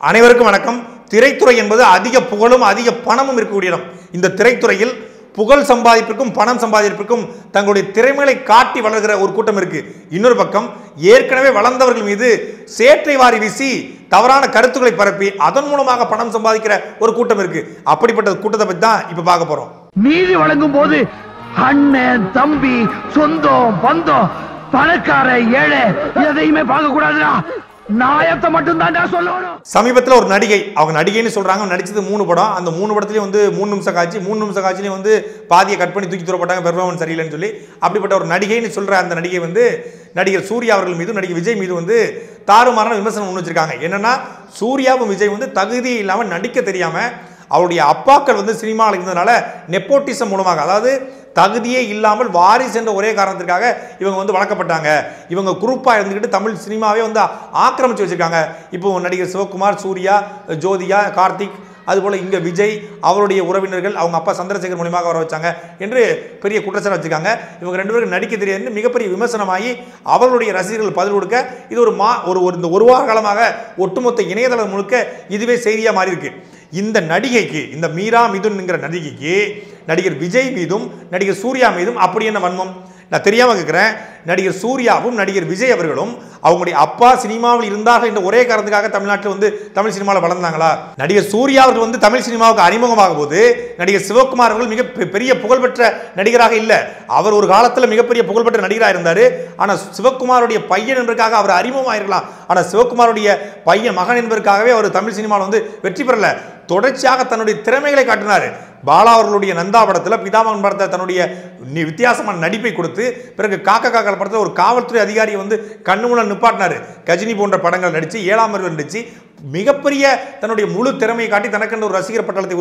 அனைவருக்கும் வணக்கம். திரைத்துறை என்பது அதிக புகழும் அதிக பணமும் இருக்கக்கூடிய இடம். இந்த திரைத்துறையில் புகழ் சம்பாதிப்பிற்கும் பணம் சம்பாதிப்பிற்கும் தங்களுடைய திறமைகளை காட்டி வளர்கிற ஒரு கூட்டம் இருக்கு. இன்னொரு பக்கம் ஏற்கனவே வளர்ந்தவர்கள் மீது சேற்றை வாரி வீசி தவறான கருத்துக்களை பரப்பி அதன் மூலமாக பணம் சம்பாதிக்கிற ஒரு கூட்டம் இருக்கு. அப்படிப்பட்ட கூட்டத்தை பத்தி தான் இப்ப பார்க்க போறோம். நீதி வழங்கும் போது அண்ணன் தம்பி சொந்தம் பந்தம் பணக்கார ஏழை எதையுமே பார்க்க கூடாதுடா. நாயத்தை மட்டும் தான் சொல்லணும். சமீபத்தில் ஒரு நடிகை, அவங்க நடிகைன்னு சொல்றாங்க, நடிச்சது 3 படம். அந்த 3 படத்துலயும் வந்து 3 நிமிஷம் காட்சி, 3 நிமிஷம் காட்சிலையும் வந்து பாதியை கட் பண்ணி தூக்கி தூரப்பட்டாங்க, பெர்ஃபார்மன்ஸ் சரியில்லைன்னு சொல்லி. அப்படிப்பட்ட ஒரு நடிகைன்னு சொல்ற அந்த நடிகை வந்து நடிகர் சூர்யா அவர்கள் மீதும் நடிகர் விஜய் மீது வந்து தாறுமாறான விமர்சனம் முன் வச்சிருக்காங்க. என்னன்னா, சூர்யாவும் விஜய் வந்து தகுதி இல்லாம நடிக்க தெரியாம அவருடைய அப்பாக்கள் வந்து சினிமாவில் இருந்ததுனால நெப்போட்டிசம் மூலமாக, அதாவது தகுதியே இல்லாமல் வாரிசு என்ற ஒரே காரணத்திற்காக இவங்க வந்து வளர்க்கப்பட்டாங்க. இவங்க குரூப்பாக இருந்துக்கிட்டு தமிழ் சினிமாவே வந்து ஆக்கிரமிச்சு வச்சிருக்காங்க. இப்போ நடிகர் சிவகுமார், சூர்யா, ஜோதிகா, கார்த்திக், அதுபோல் இங்கே விஜய், அவருடைய உறவினர்கள் அவங்க அப்பா சந்திரசேகர் மூலியமாக வர வச்சாங்க என்று பெரிய குற்றச்சாட்டு வச்சுருக்காங்க. இவங்க 2 பேரும் நடிக்க தெரியாது மிகப்பெரிய விமர்சனமாகி அவர்களுடைய ரசிகர்கள் பதில் கொடுக்க இது இந்த ஒரு வார காலமாக ஒட்டுமொத்த இணையதளம் முழுக்க இதுவே செய்தியாக மாறி இருக்கு. இந்த நடிகைக்கு, இந்த மீரா மிதுன் என்கிற நடிகைக்கு நடிகர் விஜய் மீதும் நடிகர் சூர்யா மீதும் அப்படி என்ன வன்மம்? நான் தெரியாம கேட்கிறேன். நடிகர் சூர்யாவும் நடிகர் விஜய் அவர்களும் அவங்களுடைய அப்பா சினிமாவில் இருந்தார்கள் என்ற ஒரே காரணத்துக்காக தமிழ்நாட்டில் வந்து தமிழ் சினிமாவில் வளர்ந்தாங்களா? நடிகர் சூர்யா அவர்கள் வந்து தமிழ் சினிமாவுக்கு அறிமுகமாகும் போது நடிகர் சிவகுமார் அவர்கள் மிக பெரிய புகழ்பெற்ற நடிகராக இல்லை. அவர் ஒரு காலத்தில் மிகப்பெரிய புகழ்பெற்ற நடிகராக இருந்தார். ஆனால் சிவகுமாருடைய பையன் என்பதற்காக அவர் அறிமுகமாயிருக்கலாம். ஆனால் சிவகுமாருடைய பையன் மகன் என்பதற்காகவே அவர் தமிழ் சினிமாவில் வந்து வெற்றி பெறல. தொடர்ச்சியாக தன்னுடைய திறமைகளை காட்டினார். பாலா அவர்களுடைய நந்தா படத்தில், பிதாமகன் படத்தில் தன்னுடைய வித்தியாசமான நடிப்பை கொடுத்து பிறகு காக்கா காக்கா படத்தில் ஒரு காவல்துறை அதிகாரியை வந்து கண்ணு மூலம் நிப்பாட்டினார். கஜினி போன்ற படங்கள் நடித்து 7ஆம் அறிவு நடித்து மிகப்பெரிய தன்னுடைய முழு திறமையை காட்டி தனக்கென்று ஒரு ரசிகர் பட்டாளத்தை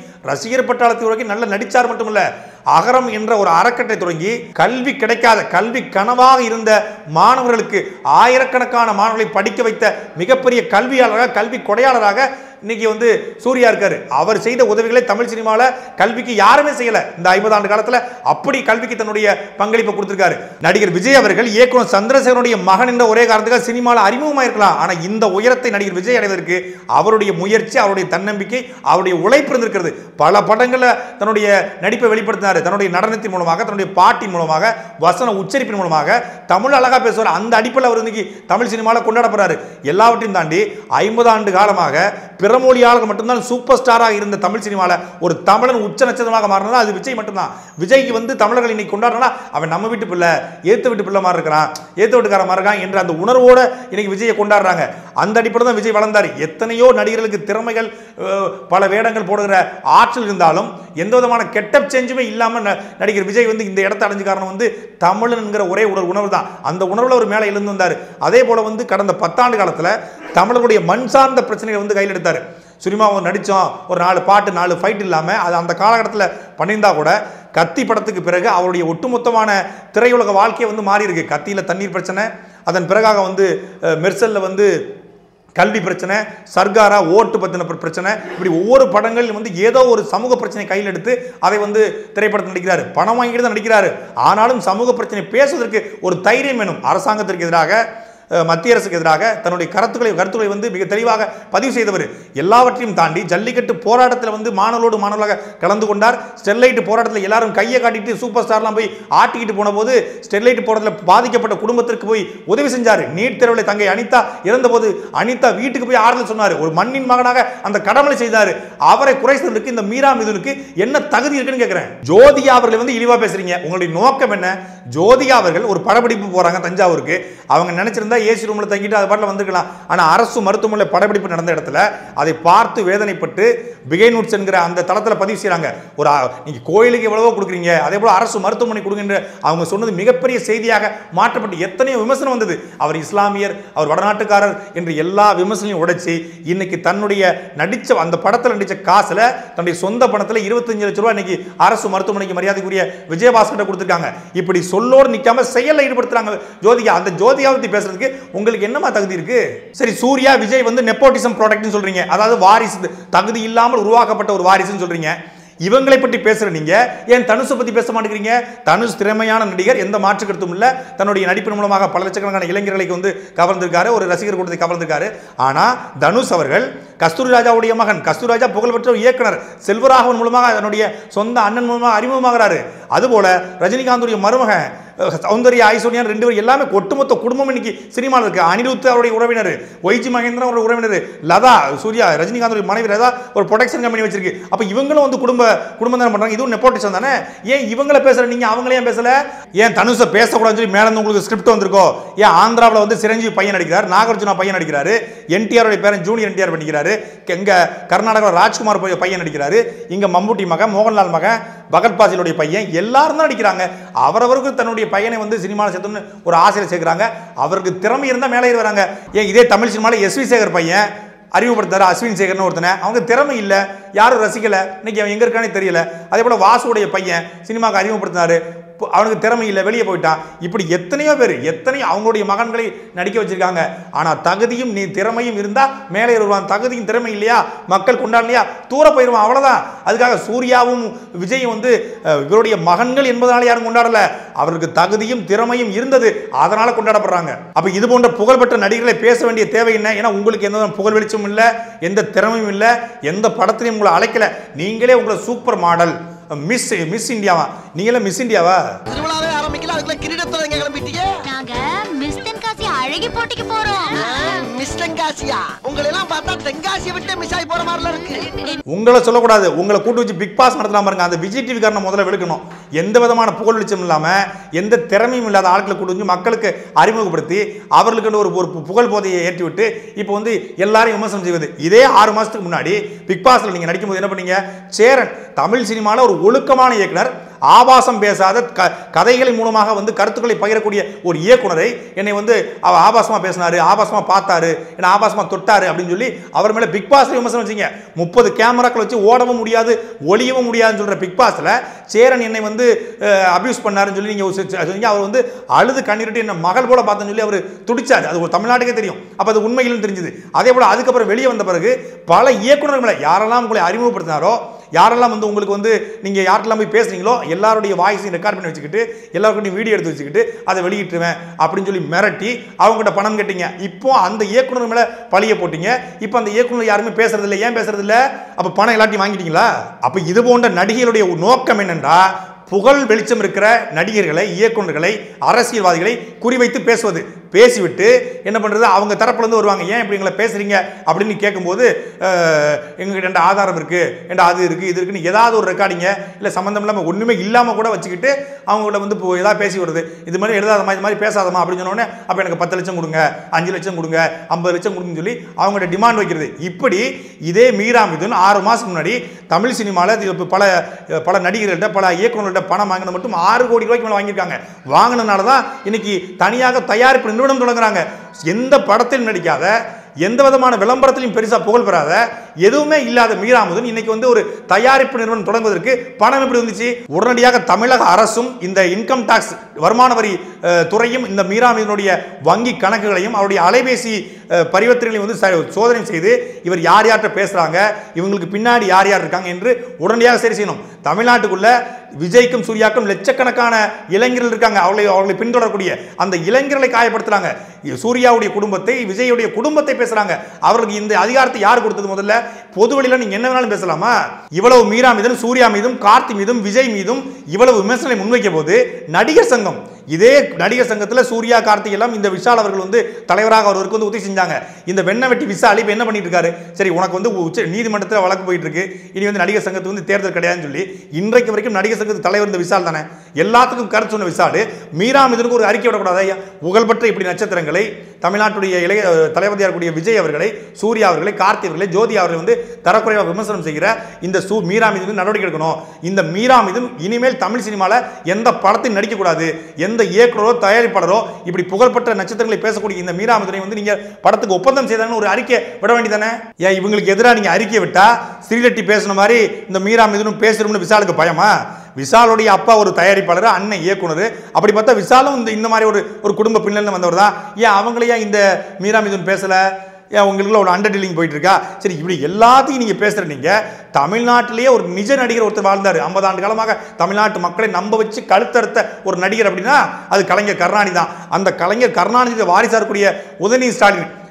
உருவாக்கி நல்ல நடிச்சார் மட்டுமல்ல, அகரம் என்ற ஒரு அறக்கட்டளை தொடங்கி கல்வி கிடைக்காத, கல்வி கனவாக இருந்த மாணவர்களுக்கு ஆயிரக்கணக்கான மாணவர்களை படிக்க வைத்த மிகப்பெரிய கல்வியாளராக, கல்வி கொடையாளராக இன்னைக்கு வந்து சூர்யா இருக்காரு. அவர் செய்த உதவிகளை தமிழ் சினிமாவில் கல்விக்கு யாருமே செய்யல. இந்த 50 ஆண்டு காலத்தில் அப்படி கல்விக்கு தன்னுடைய பங்களிப்பை கொடுத்திருக்காரு. நடிகர் விஜய் அவர்கள் இயக்குனர் சந்திரசேகரனுடைய மகன் என்ற ஒரே காரணத்துக்காக சினிமாவில் அறிமுகமாக இருக்கலாம். ஆனால் இந்த உயரத்தை நடிகர் விஜய் அடைவதற்கு அவருடைய முயற்சி, அவருடைய தன்னம்பிக்கை, அவருடைய உழைப்பு இருந்திருக்கிறது. பல படங்களில் தன்னுடைய நடிப்பை வெளிப்படுத்தினார். தன்னுடைய நடனத்தின் மூலமாக, தன்னுடைய பாட்டின் மூலமாக, வசன உச்சரிப்பின் மூலமாக தமிழ் அழகா பேசுவார். அந்த அடிப்பில் அவர் இன்னைக்கு தமிழ் சினிமாவில் கொண்டாடப்படுறாரு. எல்லாவற்றையும் தாண்டி 50 ஆண்டு காலமாக பிறமொழியாளர்கள் மட்டும்தான் சூப்பர் ஸ்டாராக இருந்த தமிழ் சினிமாவில் ஒரு தமிழன் உச்ச நட்சத்திரமாக மாறினா அது விஜய் மட்டும்தான். விஜய்க்கு வந்து தமிழர்கள் இன்னைக்கு கொண்டாடுறா அவன் நம்ம வீட்டு பிள்ளை, ஏத்து வீட்டு பிள்ளை மாதிரி இருக்கிறான், ஏத்து வீட்டுக்கார மாதிரி இருக்கான் என்ற அந்த உணர்வோடு இன்னைக்கு விஜயை கொண்டாடுறாங்க. அந்த அடிப்படையில் தான் விஜய் வளர்ந்தார். எத்தனையோ நடிகர்களுக்கு திறமைகள், பல வேடங்கள் போடுகிற ஆற்றல் இருந்தாலும் எந்த விதமான கெட்டப் சேஞ்சுமே இல்லாமல் நடிகர் விஜய் வந்து இந்த இடத்தை அடைஞ்ச காரணம் வந்து தமிழன் என்கிற ஒரே உணர்வு தான். அந்த உணர்வில் ஒரு மேலே எழுந்து வந்தார். அதே போல வந்து கடந்த 10 ஆண்டு காலத்தில் தமிழர்களுடைய மண் சார்ந்த பிரச்சனைகளை வந்து கையில் எடுத்தார். சினிமாவை நடித்தோம், ஒரு 4 பாட்டு 4 ஃபைட் இல்லாமல் அது அந்த காலகட்டத்தில் பண்ணியிருந்தா கூட கத்தி படத்துக்கு பிறகு அவருடைய ஒட்டுமொத்தமான திரையுலக வாழ்க்கையை வந்து மாறி இருக்கு. கத்தியில் தண்ணீர் பிரச்சனை, அதன் பிறகாக வந்து மெர்சலில் வந்து கல்வி பிரச்சனை, சர்காரா ஓட்டு பத்தின பிரச்சனை, இப்படி ஒவ்வொரு படங்களில் வந்து ஏதோ ஒரு சமூக பிரச்சனை கையில் எடுத்து அதை வந்து திரைப்படத்தில் நடிக்கிறாரு. பணம் வாங்கிட்டு தான் நடிக்கிறாரு. ஆனாலும் சமூக பிரச்சனை பேசுவதற்கு ஒரு தைரியம் வேணும். அரசாங்கத்திற்கு எதிராக, மத்திய அரசுக்கு எதிராக தன்னுடைய கருத்துக்களை வந்து மிக தெளிவாக பதிவு செய்தவர். எல்லாவற்றையும் தாண்டி ஜல்லிக்கட்டு போராட்டத்தில் வந்து மாணவர்களாக கலந்து கொண்டார். ஸ்டெர்லைட் போராட்டத்தில் எல்லாரும் கையை காட்டிட்டு சூப்பர் ஸ்டார்லாம் போய் ஆட்டிக்கிட்டு போன போது ஸ்டெர்லைட் போராட்டத்தில் பாதிக்கப்பட்ட குடும்பத்திற்கு போய் உதவி செஞ்சார். நீட் தேர்வில் தங்கை அனிதா இறந்தபோது அனிதா வீட்டுக்கு போய் ஆறுதல் சொன்னார். ஒரு மண்ணின் மகனாக அந்த கடமையை செய்தார். அவரை குறை சொல்றதுக்கு இந்த மீரா மிதுனுக்கு என்ன தகுதி இருக்குன்னு கேட்கிறேன். ஜோதிகா அவர்களை வந்து இழிவா பேசுறீங்க. உங்களுடைய நோக்கம் என்ன? ஜோதிகா அவர்கள் ஒரு படப்பிடிப்பு போறாங்க தஞ்சாவூருக்கு. அவங்க நினைச்சிருந்தா ஏசி ரூம்ல தங்கிட்டு அது பாட்டில் வந்துருக்கலாம். ஆனால் அரசு மருத்துவமனை படப்பிடிப்பு நடந்த இடத்துல அதை பார்த்து வேதனைப்பட்டு பிகை நூட்ஸ் என்கிற அந்த தளத்தில் பதிவு செய்கிறாங்க. ஒரு நீங்கள் கோயிலுக்கு எவ்வளவோ கொடுக்குறீங்க, அதே போல் அரசு மருத்துவமனை கொடுக்கின்ற அவங்க சொன்னது மிகப்பெரிய செய்தியாக மாற்றப்பட்டு எத்தனையோ விமர்சனம் வந்தது. அவர் இஸ்லாமியர், அவர் வடநாட்டுக்காரர் என்று எல்லா விமர்சனையும் உடைச்சி இன்னைக்கு தன்னுடைய நடித்த அந்த படத்தில் நடித்த காசில் தன்னுடைய சொந்த பணத்தில் 25 லட்சம் ரூபாய் இன்னைக்கு அரசு மருத்துவமனைக்கு மரியாதைக்குரிய விஜயபாஸ்கர் கொடுத்துருக்காங்க. இப்படி சொல்லோடு நிற்காம செயலில் ஈடுபடுத்துறாங்க ஜோதிகா. அந்த ஜோதிகா பற்றி பேசுறதுக்கு உங்களுக்கு என்னமா தகுதி இருக்கு? சரி, சூர்யா விஜய் வந்து நெப்போட்டிசம் ப்ராடக்ட்னு சொல்றீங்க, அதாவது வாரிசு, தகுதி இல்லாமல் உருவாக்கப்பட்ட ஒரு வாரிசுன்னு சொல்றீங்க. இவங்களை பற்றி பேசுற நீங்க ஏன் தனுஷை பத்தி பேச மாட்டேங்கிறீங்க? தனுஷ் திறமையான நடிகர், எந்த மாற்று கருத்தும் இல்ல. தன்னுடைய நடிப்பின் மூலமாக பல லட்சக்கணக்கான இளைஞர்களை வந்து கவர்ந்திருக்காரு, ஒரு ரசிகர் கூட்டத்தை கவர்ந்திருக்காரு. ஆனா தனுஷ் அவர்கள் கஸ்தூரி ராஜாவுடைய மகன். கஸ்தூரி ராஜா புகழ்பெற்ற இயக்குனர் செல்வராகவன் மூலமாக அதனுடைய சொந்த அண்ணன் மூலமாக அறிமுகமாகிறாரு. அதுபோல ரஜினிகாந்துடைய மருமகன் சௌந்தர்யா, ஐஸ்வர்யா 2 பேர் எல்லாமே ஒட்டுமொத்த குடும்பம் இன்னைக்கு சினிமாவில் இருக்கு. அனிருத் அவருடைய உறவினர், ஒய்ஜி மகேந்திரன் அவருடைய உறவினர், லதா சூர்யா ரஜினிகாந்துடைய மனைவி லதா ஒரு ப்ரொடக்ஷன் கம்பெனி வச்சிருக்கு. அப்ப இவங்களும் வந்து குடும்பம் தான் பண்றாங்க. இதுவும் நெப்போட்டிசம் தானே. ஏன் இவங்களை பேசுற நீங்க அவங்களே ஏன் பேசல? ஏன் தனுஷை பேசக்கூடாதுன்னு சொல்லி மேல இருந்து உங்களுக்கு ஸ்கிரிப்ட் வந்திருக்கோ? ஏன் ஆந்திராவில் வந்து சிரஞ்சீவி பையன் நடிக்கிறார், நாகார்ஜுனா பையன் நடிக்கிறாரு, NTR பேரன் ஜூனியர் NTR பண்ணிக்கிறாரு, இங்க கர்நாடகாவில் ராஜ்குமார் பையன் நடிக்கிறாரு, இங்க மம்முட்டி மகன், மோகன்லால் மகன், பகத் பாசிலுடைய பையன் எல்லாரும் தான் நடிக்கிறாங்க. அவரவருக்கு தன்னுடைய பையனை வந்து சினிமாவில் சேர்த்துன்னு ஒரு ஆசையில் சேர்க்கிறாங்க. அவருக்கு திறமை இருந்தால் மேலே வராங்க. ஏன் இதே தமிழ் சினிமாவில் SV சேகர் பையன் அறிமுகப்படுத்தாரு, அஸ்வின் சேகர்னு ஒருத்தனை. அவங்க திறமை இல்லை, யாரும் ரசிக்கலை, இன்னைக்கு அவன் எங்க இருக்கானே தெரியல. அதே போல வாசுடைய பையன் சினிமாவுக்கு அறிமுகப்படுத்தினாரு, அவனுக்கு திறமை இல்லை, வெளியே போயிட்டான். இப்படி எத்தனையோ பேர் அவங்களுடைய மகன்களை நடிக்க வச்சிருக்காங்க. ஆனா தகுதியும் நீ திறமையும் இருந்தா மேலே வருவான். தகுதியும் திறமை இல்லையா, மக்கள் கொண்டாடலையா, தூர போயிருவான், அவ்வளவுதான். அதுக்காக சூர்யாவும் விஜயும் வந்து இவருடைய மகன்கள் என்பதனால யாரும் கொண்டாடல. அவருக்கு தகுதியும் திறமையும் இருந்தது, அதனால கொண்டாடப்படுறாங்க. அப்ப இது போன்ற புகழ்பெற்ற நடிகர்களை பேச வேண்டிய தேவை என்ன? ஏன்னா உங்களுக்கு எந்த புகழ் வெளிச்சமும் இல்லை, எந்த திறமையும் இல்லை, எந்த படத்திலையும் உங்களை அழைக்கல. நீங்களே உங்களை சூப்பர் மாடல் மிஸ் இந்தியாவா? நீங்களே மிஸ் இந்தியாவா? திருவிழாவே ஆரம்பிக்கல, அதுக்குள்ள கிரீடத்தோட எங்க கிளம்பிட்டீங்க? நாங்க மிஸ் தென்காசி அழகி போட்டிக்கு போறோம். மிஸ் தென்காசியா? உங்களை எல்லாம் பார்த்தா தென்காசியை விட்டு மிஸ் ஆகி போற மாதிரில இருக்கு. உங்களை சொல்லக்கூடாது, உங்களை கூட்டு வச்சு பிக் பாஸ் நடத்தலாம் பாருங்க. அந்த விஜய் டிவி காரனை முதல்ல விழுக்கணும். எந்த விதமான புகழ் வெளிச்சம் இல்லாம, எந்த திறமையும் இல்லாத ஆட்களை கூட்டு வந்து மக்களுக்கு அறிமுகப்படுத்தி அவர்களுக்கு ஒரு புகழ் போதையை ஏற்றி விட்டு இப்போ வந்து எல்லாரையும் விமர்சனம் செய்வது. இதே 6 மாசத்துக்கு முன்னாடி பிக் பாஸ்ல நீங்க நடிக்கும்போது என்ன பண்ணீங்க? சேரன் தமிழ் சினிமாவில் ஒரு ஒழுக்கமான இயக்குனர், ஆபாசம் பேசாத கதைகளின் மூலமாக வந்து கருத்துக்களை பகிரக்கூடிய ஒரு இயக்குனரை என்னை வந்து ஆபாசமா பேசினாரு, ஆபாசமா பார்த்தாரு, என்ன ஆபாசமா தொட்டாரு அப்படின்னு சொல்லி அவர் மேல பிக் பாஸ்ல விமர்சனம் வச்சீங்க. 30 கேமராக்கள் வச்சு ஓடவும் முடியாது, ஒளியவும் முடியாதுன்னு சொல்ற பிக் பாஸ்ல சேரன் என்னை வந்து அபியூஸ் பண்ணாருன்னு சொல்லி நீங்க அவர் வந்து அழுது கண்ணீரிட்டு என்ன மகள் போல பார்த்தேன்னு சொல்லி அவர் துடிச்சாரு. அது ஒரு தமிழ்நாட்டுக்கே தெரியும். அப்ப அது உண்மையிலும் தெரிஞ்சது. அதே போல அதுக்கப்புறம் வெளியே வந்த பிறகு பல இயக்குனர்களை யாரெல்லாம் உங்களை அறிமுகப்படுத்தினாரோ, யாரெல்லாம் வந்து உங்களுக்கு வந்து நீங்க யார்ட்டெல்லாம் போய் பேசுறீங்களோ எல்லாருடைய வாய்ஸையும் ரெக்கார்ட் பண்ணி வச்சுக்கிட்டு எல்லாருக்கிட்டையும் வீடியோ எடுத்து வச்சுக்கிட்டு அதை வெளியிட்டுருவேன் அப்படின்னு சொல்லி மிரட்டி அவங்ககிட்ட பணம் கேட்டீங்க. இப்போ அந்த இயக்குனர் மேல பழிய போட்டீங்க. இப்போ அந்த இயக்குனர் யாருமே பேசுறது இல்லை. ஏன் பேசுறது இல்லை? அப்ப பணம் எல்லாத்தையும் வாங்கிட்டீங்களா? அப்ப இது போன்ற நடிகைகளுடைய நோக்கம் என்னென்றா, புகழ் வெளிச்சம் இருக்கிற நடிகர்களை, இயக்குநர்களை, அரசியல்வாதிகளை குறிவைத்து பேசுவது. பேசிவிட்டு என்ன பண்றது, அவங்க தரப்புல இருந்து வருவாங்க, ஏன் இப்படி எங்களை பேசுறீங்க அப்படின்னு கேட்கும்போது எங்ககிட்ட ஆதாரம் இருக்கு, அது இருக்கு, இது இருக்குன்னு ஏதாவது ஒரு ரெக்கார்டிங்க இல்லை சம்பந்தம் இல்லாமல் ஒண்ணுமே இல்லாம கூட வச்சுக்கிட்டு அவங்கள வந்து ஏதாவது பேசி வருது. இது மாதிரி எழுதாதமா, இது மாதிரி பேசாதமா அப்படின்னு சொன்னோடனே அப்போ எனக்கு 10 லட்சம் கொடுங்க, 5 லட்சம் கொடுங்க, 50 லட்சம் கொடுங்கன்னு சொல்லி அவங்கள்ட்ட டிமாண்ட் வைக்கிறது. இப்படி இதே மீரா மிதுன் 6 மாசத்துக்கு முன்னாடி தமிழ் சினிமாவில் பல நடிகர்கள்ட்ட, பல இயக்குநர்கள்ட்ட பணம் வாங்கின மட்டும் 6 கோடி ரூபாய்க்கு மேலே வாங்கியிருக்காங்க. வாங்கினதுனால தான் இன்னைக்கு தனியாக தயாரிப்பு நிறுவனம் தொடங்குறாங்க. எந்த படத்தில் நடிக்காத, எந்த விதமான விளம்பரத்திலையும் பெருசா புகழ் பெறாத, எதுவுமே இல்லாத மீரா மிதுன் இன்னைக்கு வந்து ஒரு தயாரிப்பு நிறுவனம் தொடங்குவதற்கு பணம் எப்படி வந்துச்சு? உடனடியாக தமிழக அரசும் இந்த இன்கம் டாக்ஸ் வருமான வரி துறையும் இந்த மீரா மிதுனுடைய வங்கி கணக்குகளையும் அவருடைய அலைபேசி பரிவர்த்தனைகளையும் வந்து சோதனை செய்து இவர் யார் யார்கிட்ட பேசுறாங்க, இவங்களுக்கு பின்னாடி யார் யார் இருக்காங்க என்று உடனடியாக சரி செய்யணும். தமிழ்நாட்டுக்குள்ள விஜய்க்கும் சூர்யாக்கும் லட்சக்கணக்கான இளைஞர்கள் இருக்காங்க. அவர்களை பின்தொடரக்கூடிய அந்த இளைஞர்களை காயப்படுத்துறாங்க. சூர்யாவுடைய குடும்பத்தை, விஜயுடைய குடும்பத்தை பேசுறாங்க. அவர்களுக்கு இந்த அதிகாரத்தை யார் கொடுத்தது? முதல்ல பொது வழியில நீங்க என்ன வேணாலும் பேசலாமா? இவ்வளவு மீரா மீதும், சூர்யா மீதும், கார்த்தி மீதும், விஜய் மீதும் இவ்வளவு விமர்சனங்களை முன்வைக்க போது நடிகர் சங்கம், இதே நடிகர் சங்கத்தில் சூர்யா, கார்த்திக் எல்லாம் இந்த விஷால் அவர்கள் வந்து தலைவராக அவருக்கு வந்து உதவி செஞ்சாங்க. இந்த வெண்ணவெட்டி விஷால் இப்போ என்ன பண்ணிட்டு இருக்காரு? சரி, உனக்கு வந்து உச்ச நீதிமன்றத்தில் வழக்கு போயிட்டு இருக்கு, இனி வந்து நடிகர் சங்கத்துக்கு வந்து தேர்தல் கிடையாதுன்னு சொல்லி இன்றைக்கு வரைக்கும் நடிகர் சங்கத்து தலைவர் இந்த விஷால் தானே. எல்லாத்துக்கும் கருத்து சொன்ன விஷால் மீரா மிதுனுக்கு ஒரு அறிக்கை விடக்கூடாது? புகழ்பெற்ற இப்படி நட்சத்திரங்களை, தமிழ்நாட்டுடைய இளைய தளபதியாக இருக்கக்கூடிய விஜய் அவர்களை, சூர்யா அவர்களை, கார்த்தி அவர்களை, ஜோதி அவர்களை வந்து தரக்குறைவாக விமர்சனம் செய்கிற இந்த மீரா மிதுன் நடவடிக்கை எடுக்கணும். இந்த மீரா மிதுன் இனிமேல் தமிழ் சினிமாவில் எந்த படத்தையும் நடிக்கக்கூடாது. எந்த இயக்குனரோ தயாரிப்பாளரோ இப்படி புகழ்பெற்ற நட்சத்திரங்களை பேசக்கூடிய இந்த மீரா மிதுனை வந்து நீங்க படத்துக்கு ஒப்பந்தம் செய்தாங்கன்னு ஒரு அறிக்கை விட வேண்டியதானே? ஏன் இவங்களுக்கு எதிராக நீங்க அறிக்கை விட்டா ஸ்ரீலட்டி பேசுன மாதிரி இந்த மீரா மிதுனும் பேசுறோம்னு விஷாலுக்கு பயமா? விஷாலுடைய அப்பா ஒரு தயாரிப்பாளர், அண்ணன் இயக்குனர். அப்படி பார்த்தா விஷாலும் இந்த மாதிரி ஒரு குடும்ப பின்னணி வந்தவர் தான். ஏன் அவங்களையா இந்த மீரா மிதுன் பேசல? ஏன் உங்களுக்குள்ள ஒரு அண்டர் டீலிங் போயிட்டு இருக்கா? சரி, இப்படி எல்லாத்தையும் நீங்க பேசுற நீங்க தமிழ்நாட்டிலேயே ஒரு நிஜ நடிகர் ஒருத்தர் வாழ்ந்தார். 50 ஆண்டு காலமாக தமிழ்நாட்டு மக்களை நம்ப வச்சு கழுத்தறுத்த ஒரு நடிகர் அப்படின்னா அது கலைஞர் கருணாநிதி தான். அந்த கலைஞர் கருணாநிதி வாரிசா இருக்கக்கூடிய உதயநிதி ஸ்டாலின்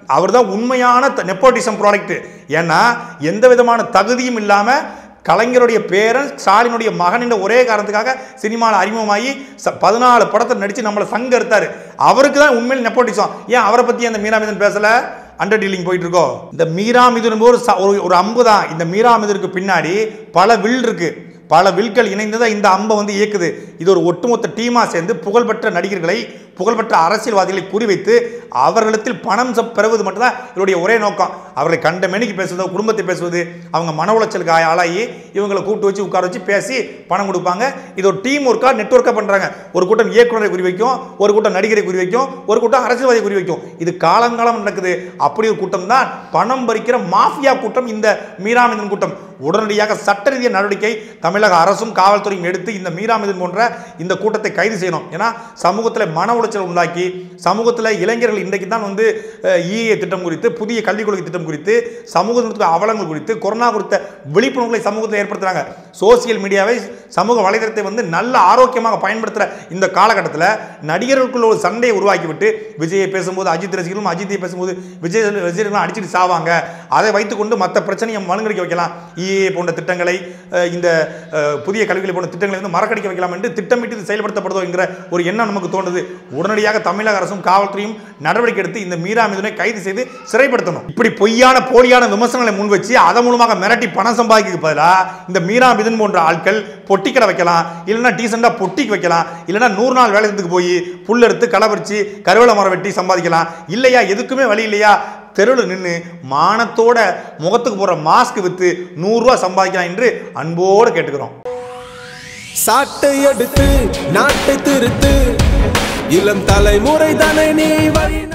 அவர்தான் உண்மையான நெப்போட்டிசம் ப்ராடக்ட். ஏன்னா எந்த விதமான தகுதியும் இல்லாம கலைஞருடைய பேரன் ஸ்டாலினுடைய மகன் என்ற ஒரே காரணத்துக்காக சினிமாவில் அறிமுகமாகி 14 படத்தை நடிச்சு நம்மளை சங்க எடுத்தாரு. அவருக்கு தான் உண்மையில் நெப்போட்டிசம். ஏன் அவரை பத்தி அந்த மீரா மிதுன் பேசல? அண்டர் டீலிங் போயிட்டு இருக்கோம். இந்த மீரா மிதுன் ஒரு அம்பு தான். இந்த மீரா மிதுனுக்கு பின்னாடி பல வில் இருக்கு. பல வில்கள் இணைந்ததான் இந்த அம்பை வந்து இயக்குது. இது ஒரு ஒட்டுமொத்த டீமா சேர்ந்து புகழ்பெற்ற நடிகர்களை, புகழ்பெற்ற அரசியல்வாதிகளை குறிவைத்து அவர்களிடத்தில் பணம் பெறுவது மட்டும்தான் இவருடைய ஒரே நோக்கம். அவர்களை கண்ட மேனிக்கு பேசுவது, குடும்பத்தை பேசுவது, அவங்க மன உளைச்சலுக்கு ஆளாகி இவங்களை கூப்பிட்டு வச்சு உட்கார வச்சு பேசி பணம் கொடுப்பாங்க. இது ஒரு டீம் ஒர்க்கா, நெட்வொர்க்கா பண்றாங்க. ஒரு கூட்டம் இயக்குநரை குறிவைக்கும், ஒரு கூட்டம் நடிகரை குறிவைக்கும், ஒரு கூட்டம் அரசியல்வாதியை குறிவைக்கும். இது காலங்காலம் நடக்குது. அப்படி ஒரு கூட்டம் தான் பணம் பறிக்கிற மாஃபியா கூட்டம் இந்த மீரா மிதுன் கூட்டம். உடனடியாக சட்ட ரீதிய நடவடிக்கை தமிழக அரசும் காவல்துறையும் எடுத்து இந்த மீரா மிதுன் போன்ற இந்த கூட்டத்தை கைது செய்யணும். ஏன்னா சமூகத்தில் மன உளைச்சல் உண்டாக்கி, சமூகத்தில் இளைஞர்கள் இன்றைக்கு தான் வந்து EA திட்டம் குறித்து, புதிய கல்விக் கொள்கை திட்டம் குறித்து, சமூகத்துக்கு அவலங்கள் குறித்து, கொரோனா குறித்த விழிப்புணர்வுகளை சமூகத்தில் ஏற்படுத்துறாங்க. சோசியல் மீடியாவை, சமூக வலைதளத்தை வந்து நல்ல ஆரோக்கியமாக பயன்படுத்துகிற இந்த காலகட்டத்தில் நடிகர்களுக்குள்ள ஒரு சண்டையை உருவாக்கிவிட்டு விஜயை பேசும்போது அஜித் ரசிகர்களும், அஜித்தை பேசும்போது விஜய் அடிச்சுட்டு சாவாங்க. அதை வைத்துக்கொண்டு மற்ற பிரச்சனையை மழுங்கடிக்க வைக்கலாம். EA போன்ற திட்டங்களை, இந்த புதிய கல்விகளை போன்ற திட்டங்களை வந்து மறக்கடிக்க வைக்கலாம் என்று திட்டமிட்டு செயல்படுத்தப்படுதோ என்கிற ஒரு எண்ணம் நமக்கு தோன்றுது. உடனடியாக தமிழக அரசும் காவல்துறையும் நடவடிக்கை எடுத்து இந்த மீரா மிதுனை கைது செய்து சிறைப்படுத்தணும். இப்படி பொய்யான போலியான விமர்சனங்களை முன்வச்சு அதன் மூலமாக மிரட்டி பணம் சம்பாதிக்க பதிலாக இந்த மீரா மிதுன் போன்ற ஆட்கள் பொட்டிக்கடை வைக்கலாம், இல்லைன்னா டீசெண்டா பொட்டிக்கு வைக்கலாம், இல்லைன்னா 100 நாள் வேலைக்கு போய் புல் எடுத்து களவரிச்சு கருவேல மரம் வெட்டி சம்பாதிக்கலாம். இல்லையா எதுக்குமே வழி இல்லையா தெருவில் நின்று மானத்தோட முகத்துக்கு போற மாஸ்க் வித்து 100 ரூபாய் சம்பாதிக்கலாம் என்று அன்போடு கேட்டுக்கிறோம். சாட்டை எடுத்து நாட்டை திருத்து, இளம் தலைமுறை தானே நீ வழி